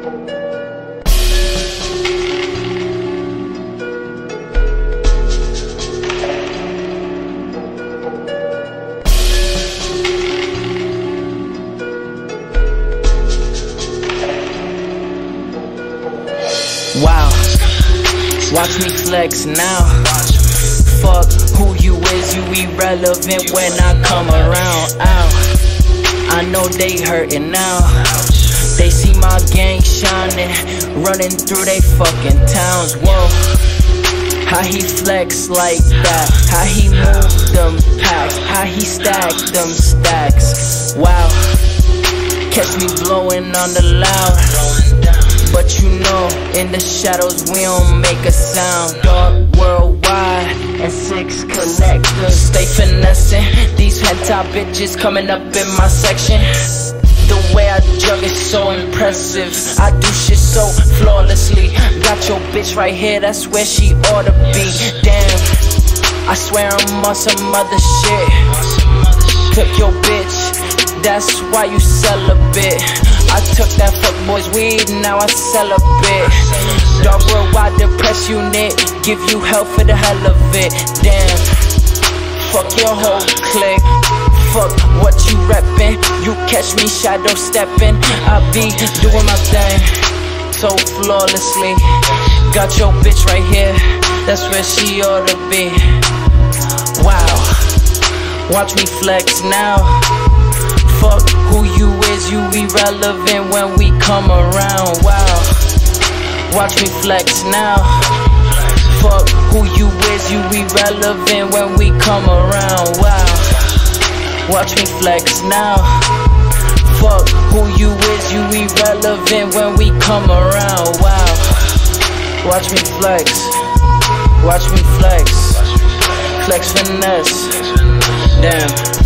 Wow, watch me flex now. Fuck who you is, you irrelevant when I come around. Ow, I know they hurting now. They see my gang shining, running through they fucking towns. Whoa, how he flex like that, how he move them packs, how he stack them stacks. Wow, catch me blowing on the loud. But you know, in the shadows we don't make a sound. Dark worldwide and 6 collectors stay finessing. These head top bitches coming up in my section. The way I jug is so impressive. I do shit so flawlessly. Got your bitch right here, that's where she ought to be. Damn, I swear I'm on some other shit. Took your bitch, that's why you celibate. I took that fuckboy's weed, now I celebrate. Dark worldwide depress unit, give you hell for the hell of it. Damn, fuck your whole clique. Fuck what you reppin'. You catch me shadow steppin', I be doing my thing so flawlessly. Got your bitch right here, that's where she ought to be. Wow, watch me flex now. Fuck who you is, you irrelevant when we come around. Wow, watch me flex now. Fuck who you is, you irrelevant when we come around. Wow, watch me flex now. Fuck who you is, you irrelevant when we come around. Wow, watch me flex. Watch me flex. Flex finesse. Damn.